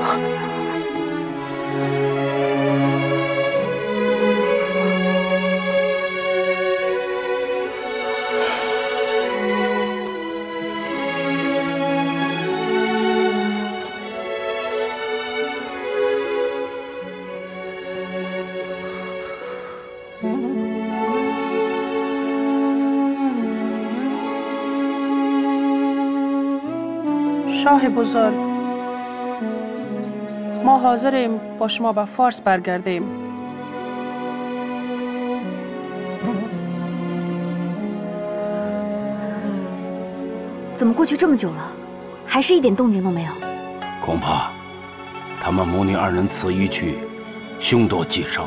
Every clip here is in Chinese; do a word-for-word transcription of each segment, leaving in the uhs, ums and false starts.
شاه بزرگ، ما حاضریم با شما به فارس برگردیم. 怎么过去这么久了，还是一点动静都没有？ 恐怕他们母女二人此一去，凶多吉少。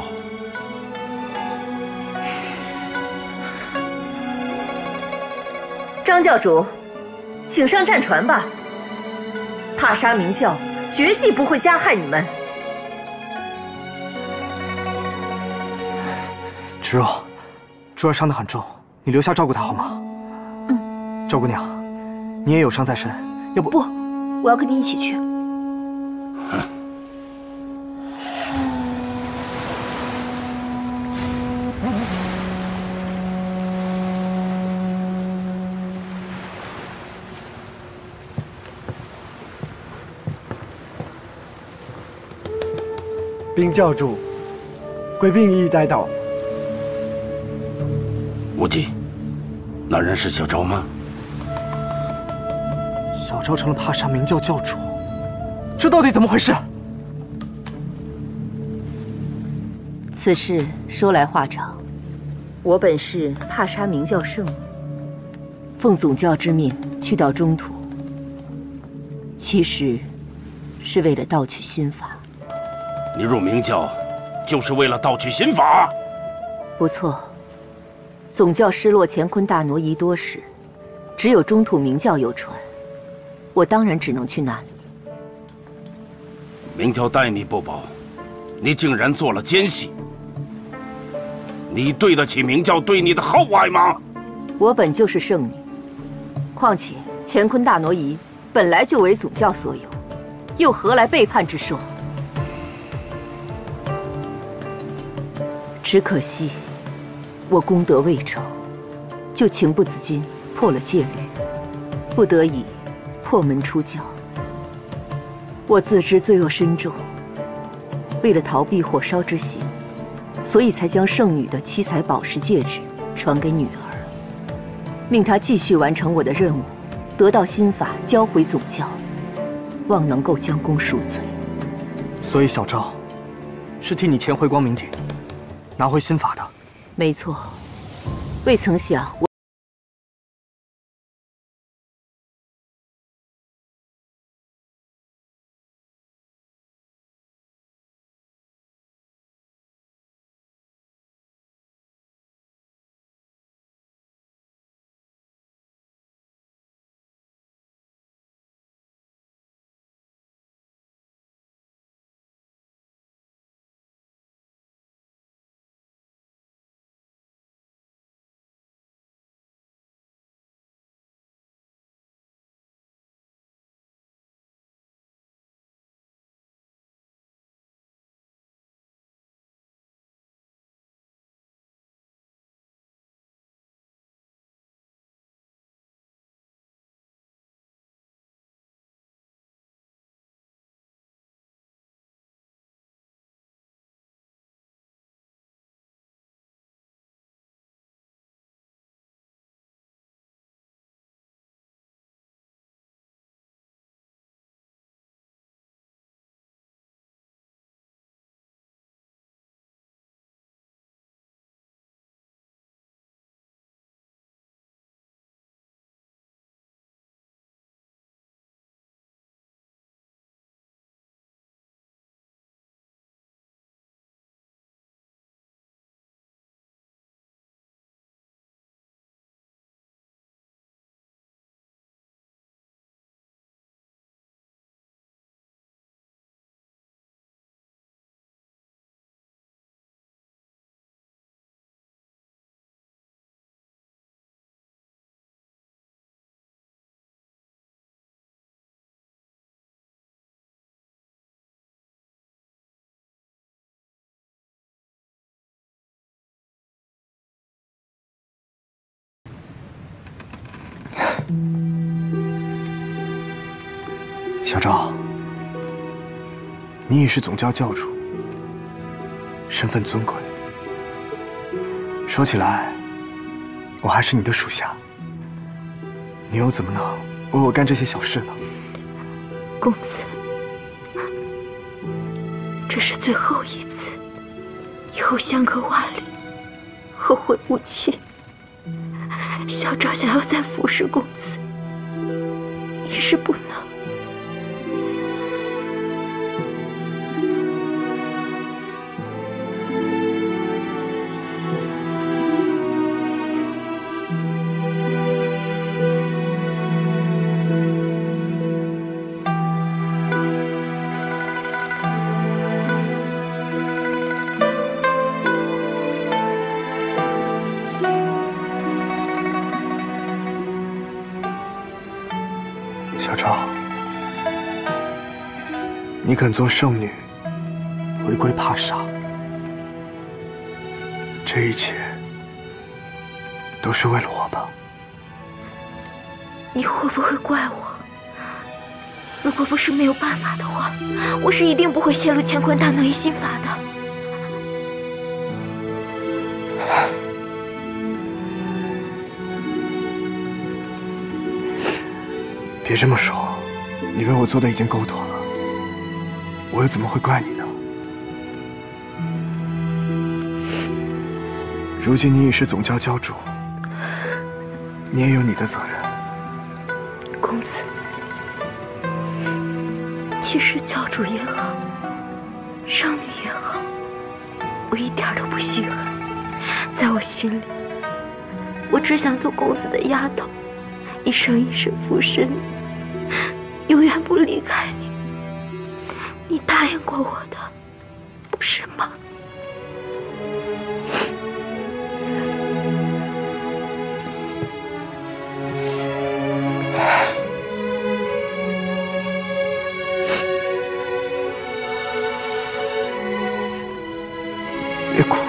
张教主，请上战船吧。帕沙明教绝技不会加害你们。 芷若，珠儿伤得很重，你留下照顾她好吗？嗯。赵姑娘，你也有伤在身，要不…… 不，我要跟你一起去。 禀教主，贵宾已带到。 无忌，那人是小昭吗？ 小昭成了帕沙明教教主，这到底怎么回事？ 此事说来话长。我本是帕沙明教圣女，奉总教之命去到中土，其实是为了盗取心法。 你入明教，就是为了盗取心法？ 不错。总教失落乾坤大挪移多时，只有中土明教有传，我当然只能去那里。 明教待你不薄，你竟然做了奸细，你对得起明教对你的厚爱吗？ 我本就是圣女，况且乾坤大挪移本来就为总教所有，又何来背叛之说？ 只可惜，我功德未成，就情不自禁破了戒律，不得已破门出教。我自知罪恶深重，为了逃避火烧之刑，所以才将圣女的七彩宝石戒指传给女儿，命她继续完成我的任务，得到心法交回总教，望能够将功赎罪。 所以小昭是替你潜回光明顶。 拿回心法的， 没错。未曾想我。 小昭，你已是总教教主，身份尊贵。说起来，我还是你的属下，你又怎么能为我干这些小事呢？ 公子，这是最后一次，以后相隔万里，后会无期。小昭想要再服侍公子，已是不能。 小昭，你肯做圣女，回归帕莎，这一切都是为了我吧？ 你会不会怪我？如果不是没有办法的话，我是一定不会泄露乾坤大挪移心法的。 别这么说，你为我做的已经够多了，我又怎么会怪你呢？如今你已是总教教主，你也有你的责任。 公子，其实教主也好，圣女也好，我一点都不稀罕。在我心里，我只想做公子的丫头，一生一世服侍你，永远不离开你。你答应过我的，不是吗？ 别哭。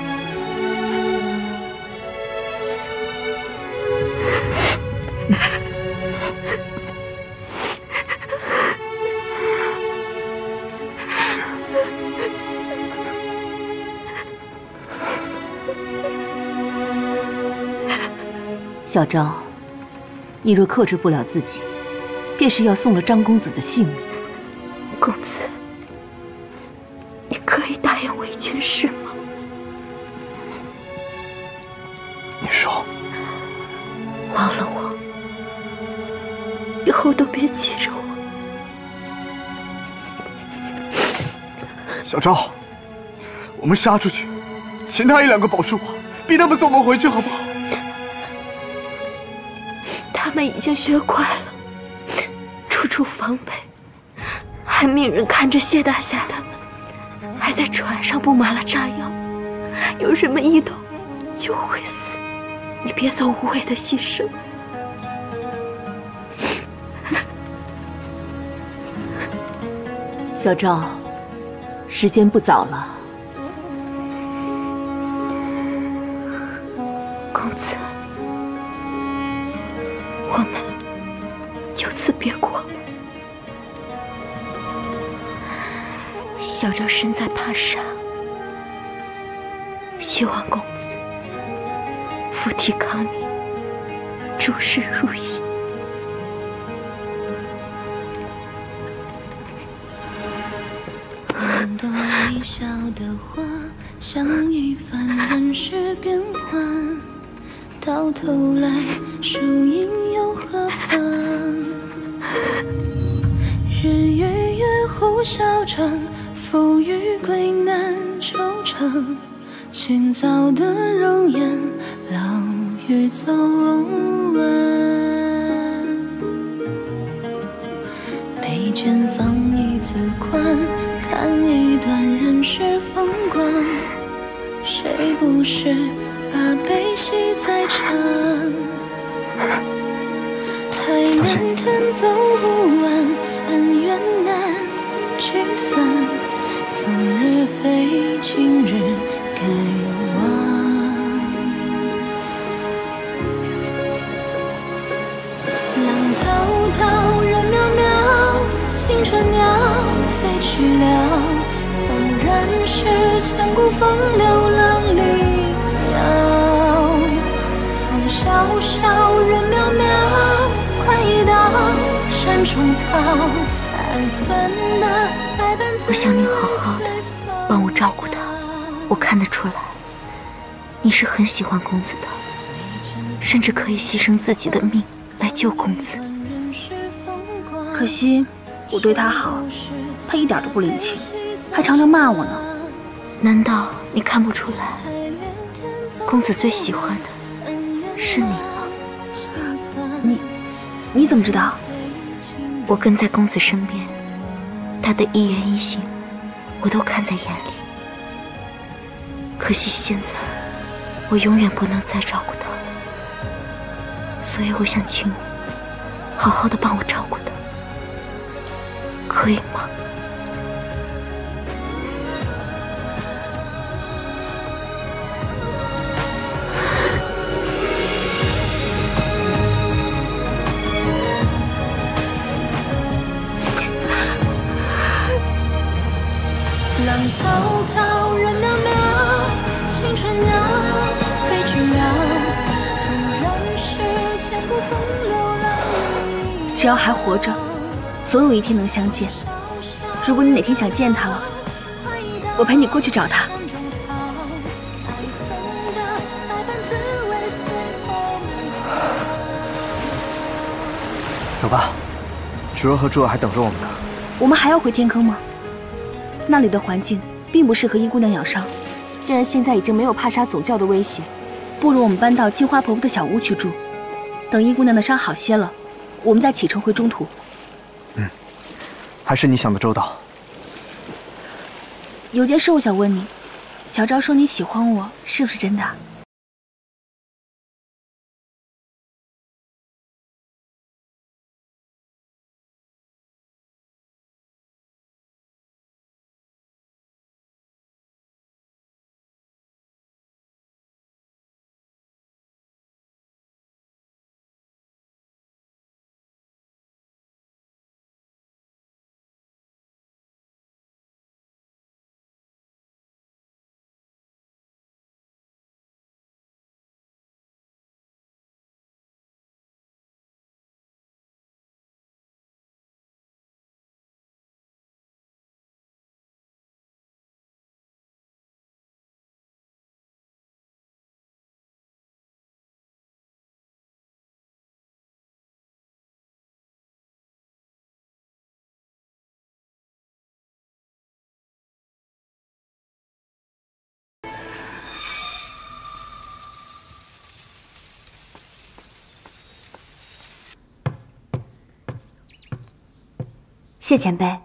小昭，你若克制不了自己，便是要送了张公子的性命。 公子，你可以答应我一件事吗？ 你说。 忘了我，以后都别记着我。 小昭，我们杀出去，擒他一两个保住我，逼他们送我们回去，好不好？ 他们已经学乖了，处处防备，还命人看着谢大侠他们，还在船上布满了炸药，有什么异动就会死。你别做无谓的牺牲。 小昭，时间不早了。 公子，我们就此别过吧。小昭身在帕莎，希望公子福体康宁，诸事如意。 很多微笑的花，像一番人世变幻，到头来输赢又何妨？日与月互消长，浮与归难惆怅。清早的容颜，老于昨晚。眉间放一字宽，看一段人世风光。谁不是把悲喜在尝？海难天走不完，恩怨难计算。昨日非今日该忘。 然是千古风流浪里遥。风萧萧，人渺渺，快到山中草。爱恨的爱伴我想你好好的帮我照顾他，我看得出来，你是很喜欢公子的，甚至可以牺牲自己的命来救公子。 可惜我对他好，他一点都不领情，还常常骂我呢。 难道你看不出来，公子最喜欢的是你吗？ 你你怎么知道？ 我跟在公子身边，他的一言一行我都看在眼里。可惜现在我永远不能再照顾他了，所以我想请你好好的帮我照顾他，可以吗？ 浪滔滔，人渺渺，青春鸟飞去了。纵然是千古风流浪里， 只要还活着，总有一天能相见。如果你哪天想见他了，我陪你过去找他。 走吧，芷若和珠儿还等着我们呢。 我们还要回天坑吗？那里的环境并不适合殷姑娘养伤。既然现在已经没有帕莎总教的威胁，不如我们搬到金花婆婆的小屋去住。等殷姑娘的伤好些了，我们再启程回中途。 嗯，还是你想的周到。 有件事我想问你，小昭说你喜欢我，是不是真的？ 谢前辈。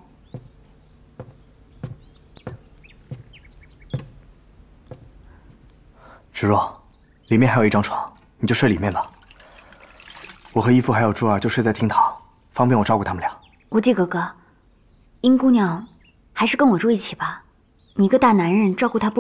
芷若，里面还有一张床，你就睡里面吧。我和义父还有珠儿就睡在厅堂，方便我照顾他们俩。 无忌哥哥，殷姑娘还是跟我住一起吧，你一个大男人照顾她不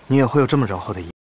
你也会有这么柔厚的一。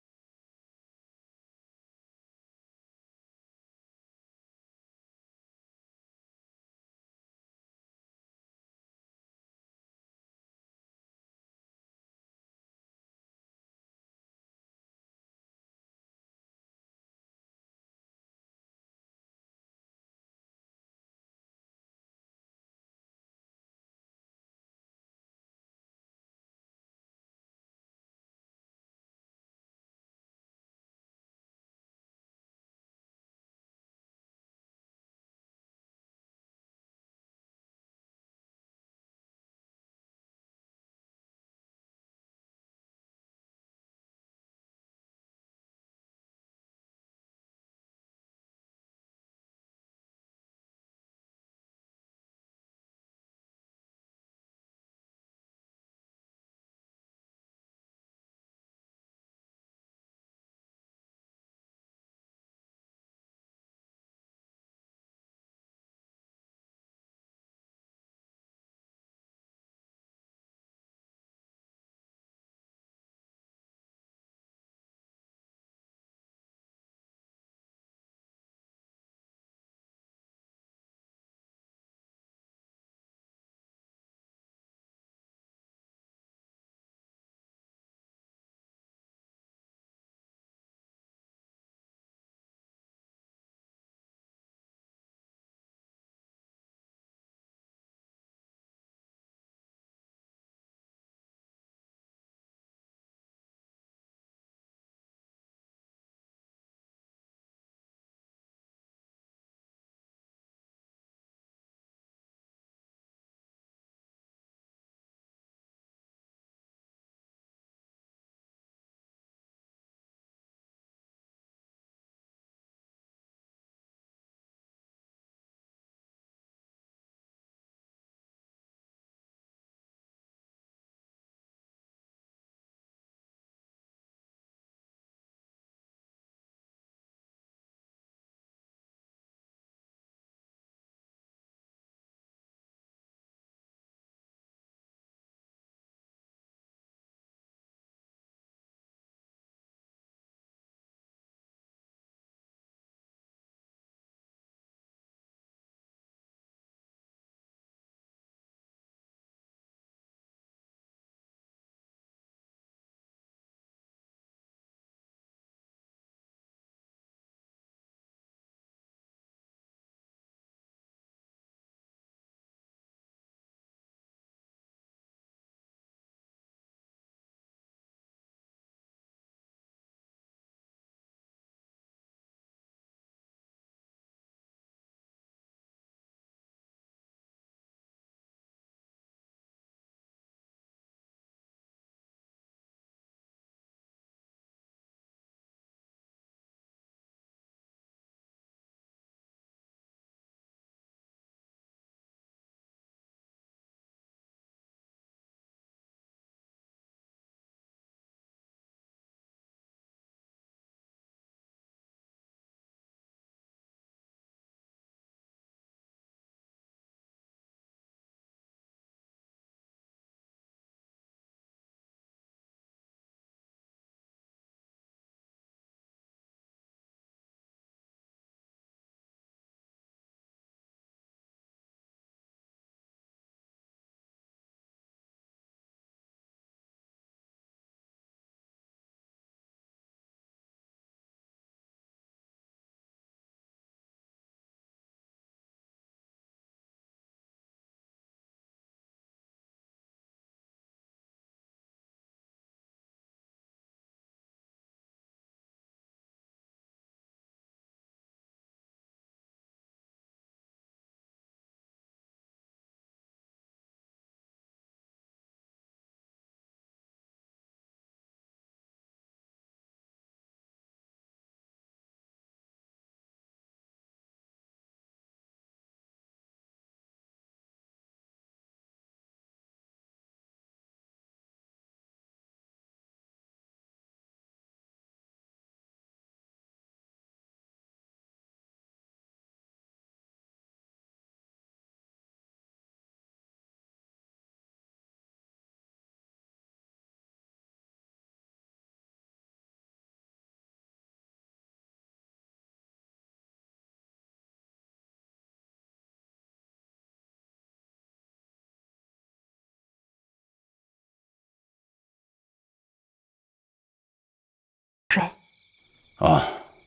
啊，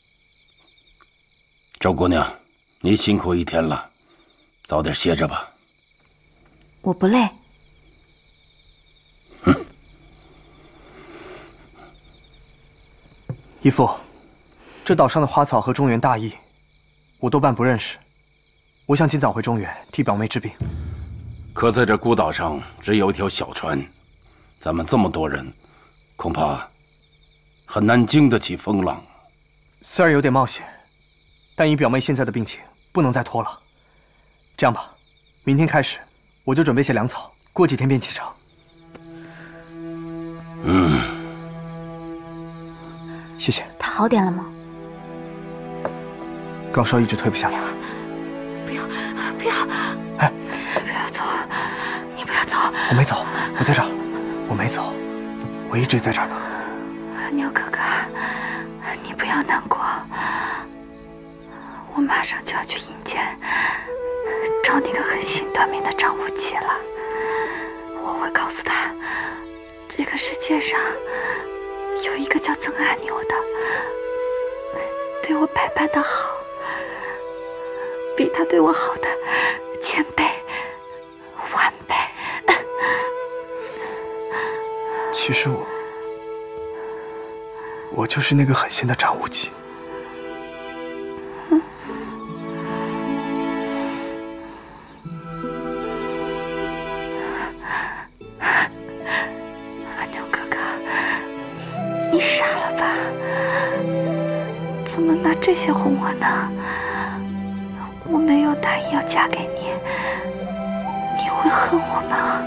周姑娘，你辛苦一天了，早点歇着吧。 我不累。 哼。 义父，这岛上的花草和中原大义，我多半不认识。我想尽早回中原替表妹治病。 可在这孤岛上只有一条小船，咱们这么多人，恐怕很难经得起风浪。 虽然有点冒险，但以表妹现在的病情，不能再拖了。这样吧，明天开始我就准备些粮草，过几天便启程。 嗯， 谢谢。 他好点了吗？ 高烧一直退不下来。 不要，不要！ 哎， 不要走！你不要走！ 我没走，我在这儿，我没走，我一直在这儿呢。 牛哥哥，你不要难过，我马上就要去阴间找那个狠心短命的张无忌了。我会告诉他，这个世界上有一个叫曾阿牛的，对我百般的好，比他对我好的千倍万倍。 其实我，我就是那个狠心的张无忌。 阿牛哥哥，你傻了吧？怎么拿这些哄我呢？我没有答应要嫁给你，你会恨我吗？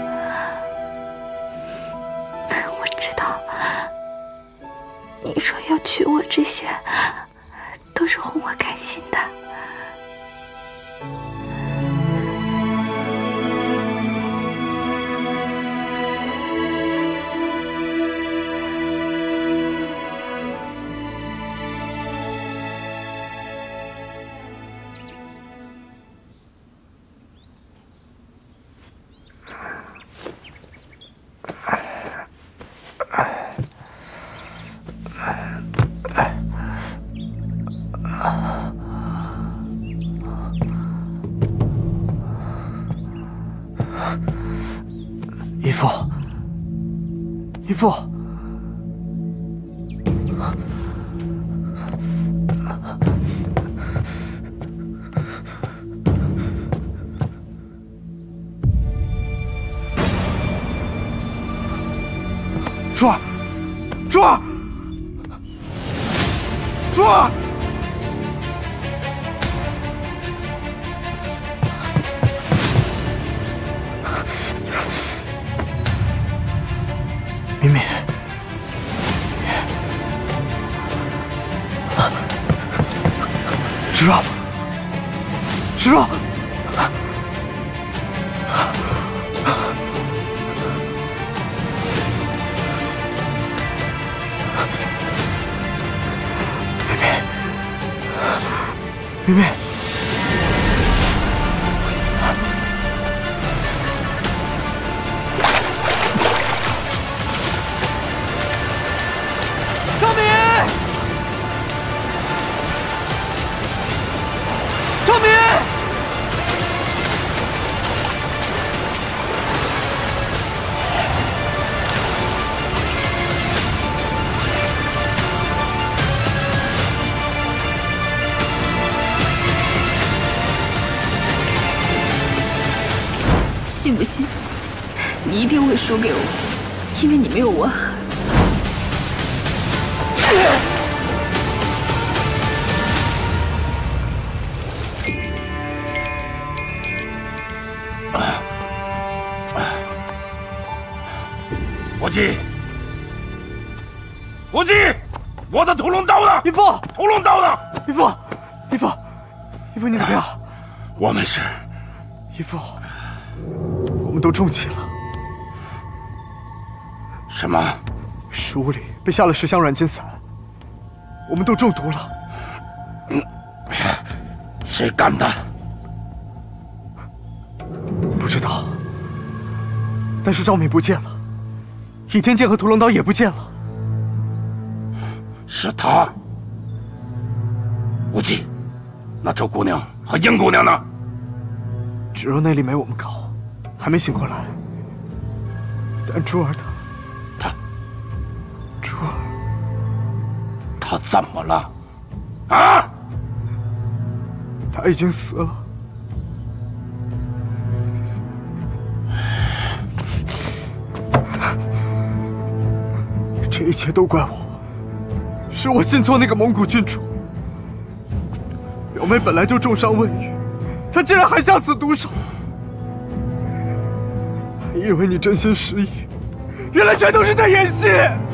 我知道，你说要娶我，这些都是哄我开心的。义父，义父，珠儿，珠儿，珠儿。敏敏，芷若，芷若，敏敏，敏敏。 信不信？你一定会输给我，因为你没有我狠。 无忌，无忌，我的屠龙刀呢？ 义父， 屠龙刀呢？ 义父，义父，义父，你怎么样？ 我没事。 义父。我们都中气了。 什么？ 食物里被下了十香软筋散，我们都中毒了。 嗯，谁干的？ 不知道。但是赵敏不见了，倚天剑和屠龙刀也不见了。 是他。 无忌，那周姑娘和殷姑娘呢？ 芷若内力没我们高，还没醒过来。但珠儿她， 她， 珠儿， 她怎么了？啊！ 她已经死了。这一切都怪我，是我信错那个蒙古郡主。表妹本来就重伤未愈，她竟然还下此毒手。还以为你真心实意，原来全都是在演戏。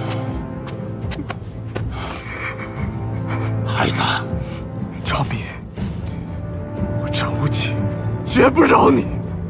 孩子， 赵敏，我张无忌绝不饶你。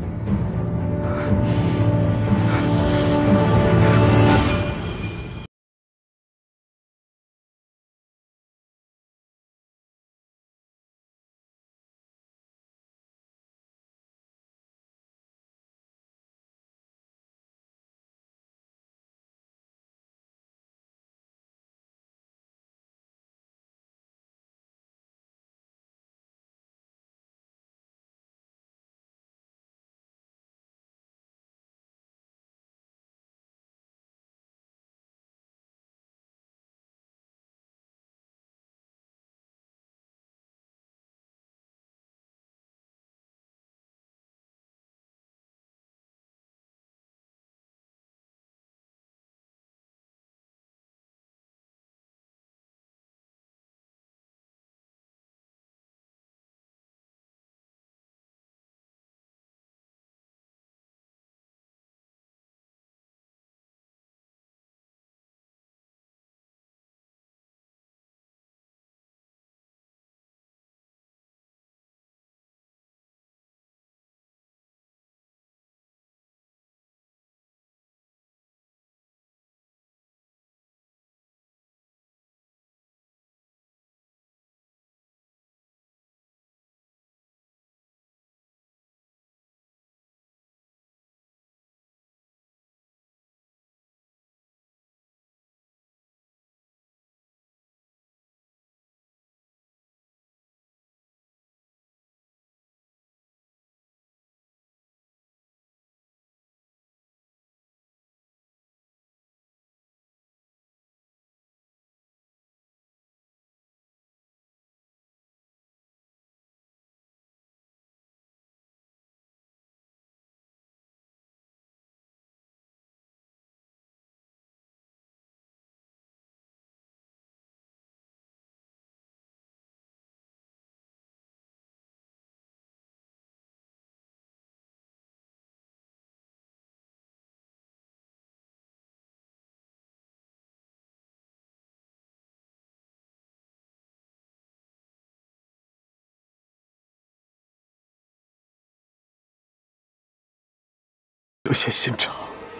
这些心肠，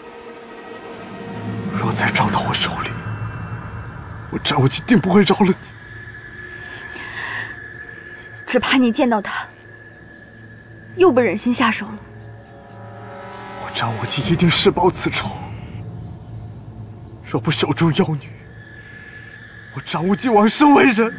若再撞到我手里，我张无忌定不会饶了你。 只怕你见到他，又不忍心下手了。 我张无忌一定誓报此仇。若不守住妖女，我张无忌枉生为人。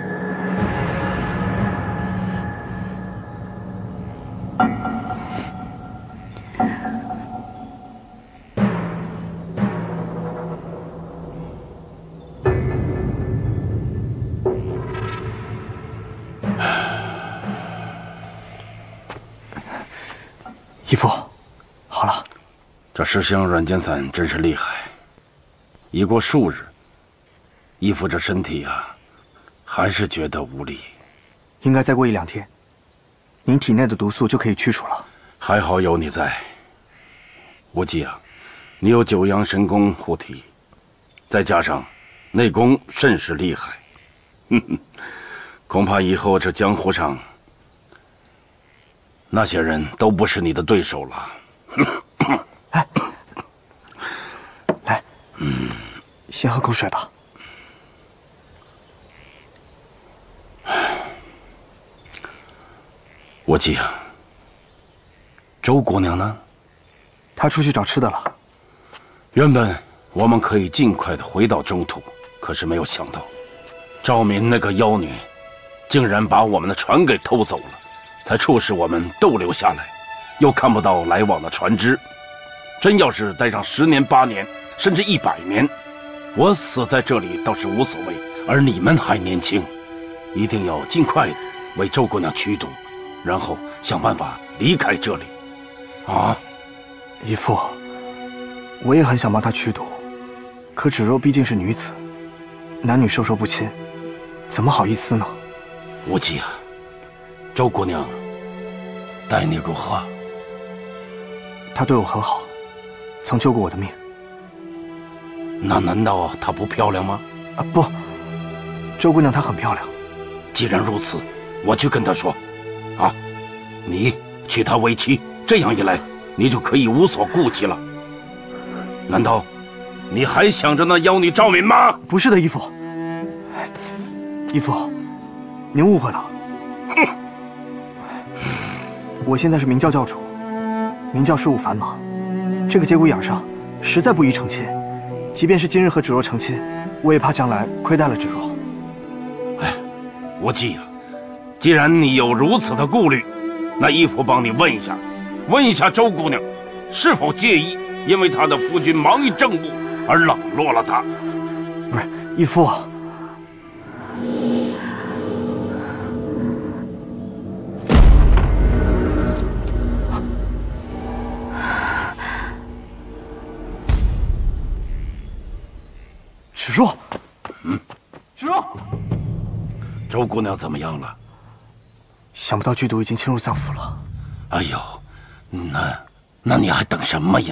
义父，好了。 这十香软坚散真是厉害。已过数日，义父这身体啊，还是觉得无力。 应该再过一两天，您体内的毒素就可以去除了。 还好有你在。无忌啊，你有九阳神功护体，再加上内功甚是厉害，哼哼，恐怕以后这江湖上那些人都不是你的对手了。 来，来，嗯，先喝口水吧。 无忌啊，周姑娘呢？ 她出去找吃的了。 原本我们可以尽快的回到中土，可是没有想到，赵敏那个妖女， 竟然把我们的船给偷走了，才促使我们逗留下来，又看不到来往的船只。真要是待上十年、八年，甚至一百年，我死在这里倒是无所谓。而你们还年轻，一定要尽快的为周姑娘驱毒，然后想办法离开这里。啊， 姨父，我也很想帮她驱毒，可芷若毕竟是女子，男女授受不亲，怎么好意思呢？ 无忌啊，周姑娘待你如何？ 她对我很好，曾救过我的命。 那难道她不漂亮吗？ 啊，不，周姑娘她很漂亮。 既然如此，我去跟她说。啊，你娶她为妻，这样一来，你就可以无所顾忌了。难道你还想着那妖女赵敏吗？ 不是的，义父。义父，您误会了。 哼！ 我现在是明教教主，明教事务繁忙，这个节骨眼上实在不宜成亲。即便是今日和芷若成亲，我也怕将来亏待了芷若。 哎，无忌啊，既然你有如此的顾虑，那义父帮你问一下，问一下周姑娘，是否介意因为她的夫君忙于政务而冷落了她？ 不是，义父。芷若， 嗯， 芷若， 周姑娘怎么样了？ 想不到剧毒已经侵入脏腑了。 哎呦，那那你还等什么呀？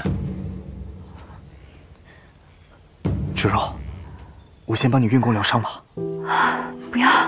芷若，我先帮你运功疗伤吧。 不要！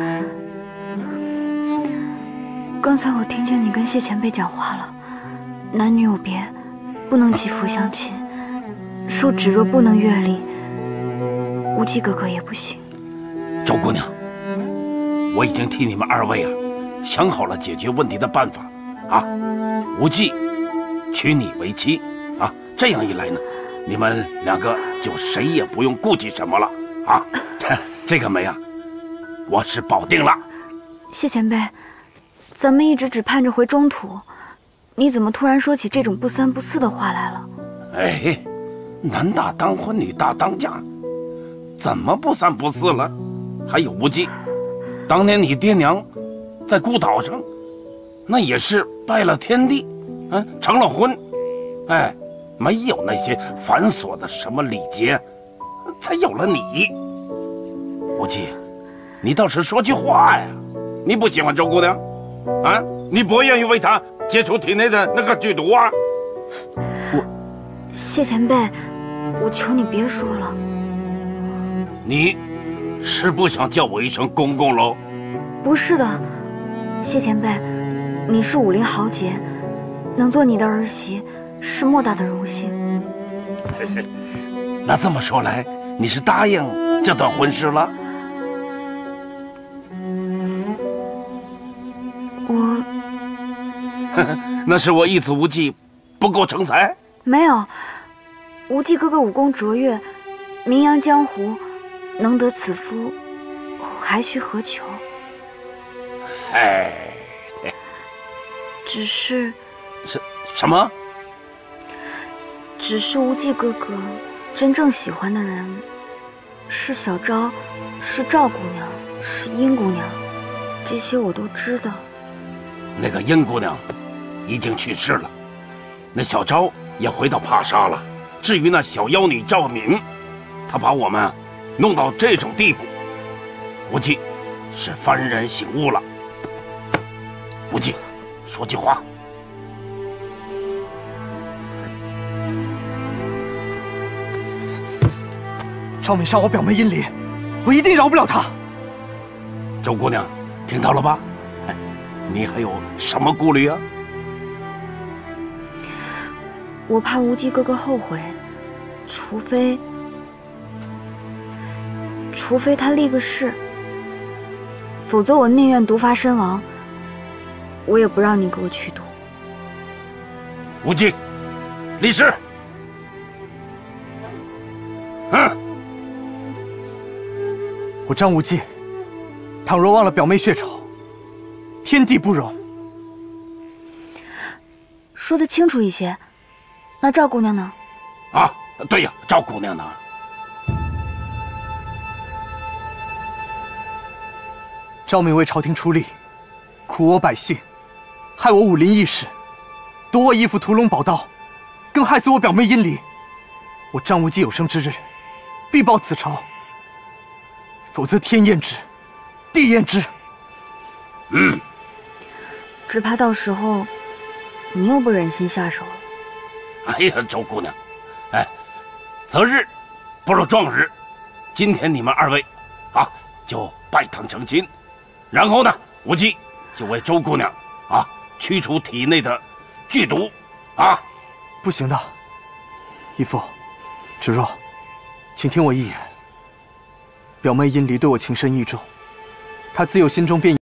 刚才我听见你跟谢前辈讲话了，男女有别，不能肌肤相亲，说芷若不能阅历。无忌哥哥也不行。 周姑娘，我已经替你们二位啊想好了解决问题的办法啊。无忌娶你为妻啊，这样一来呢，你们两个就谁也不用顾忌什么了啊。这个媒啊，我是保定了。 谢前辈，咱们一直只盼着回中土，你怎么突然说起这种不三不四的话来了？ 哎，男大当婚，女大当嫁。怎么不三不四了？还有无忌，当年你爹娘在孤岛上，那也是拜了天地，嗯，成了婚，哎，没有那些繁琐的什么礼节，才有了你。无忌，你倒是说句话呀！你不喜欢周姑娘，啊？你不愿意为她解除体内的那个剧毒啊？ 我，谢前辈，我求你别说了。 你是不想叫我一声公公喽？ 不是的，谢前辈，你是武林豪杰，能做你的儿媳是莫大的荣幸。 那这么说来，你是答应这段婚事了？ 我， 那是我一子无忌，不够成才？ 没有，无忌哥哥武功卓越，名扬江湖。能得此夫，还需何求？ 哎， 只是， 什什么？ 只是无忌哥哥真正喜欢的人是小昭，是赵姑娘，是殷姑娘，这些我都知道。 那个殷姑娘已经去世了，那小昭也回到帕莎了。至于那小妖女赵敏，她把我们弄到这种地步，无忌是幡然醒悟了。无忌，说句话。 赵敏伤我表妹殷离，我一定饶不了她。 周姑娘，听到了吧？哎，你还有什么顾虑啊？ 我怕无忌哥哥后悔，除非。除非他立个誓，否则我宁愿毒发身亡，我也不让你给我驱毒。 无忌，立誓。嗯， 我张无忌， 倘若忘了表妹血仇，天地不容。 说得清楚一些。那赵姑娘呢？ 啊，对呀，赵姑娘呢？ 赵敏为朝廷出力，苦我百姓，害我武林义士，夺我义父屠龙宝刀，更害死我表妹殷离。我张无忌有生之日，必报此仇。否则天厌之，地厌之。 嗯， 只怕到时候你又不忍心下手了。 哎呀，周姑娘，哎，择日不如撞日，今天你们二位啊就拜堂成亲，然后呢，无忌就为周姑娘啊驱除体内的剧毒啊。 不行的，义父，芷若，请听我一言。表妹殷离对我情深意重，她自有心中便。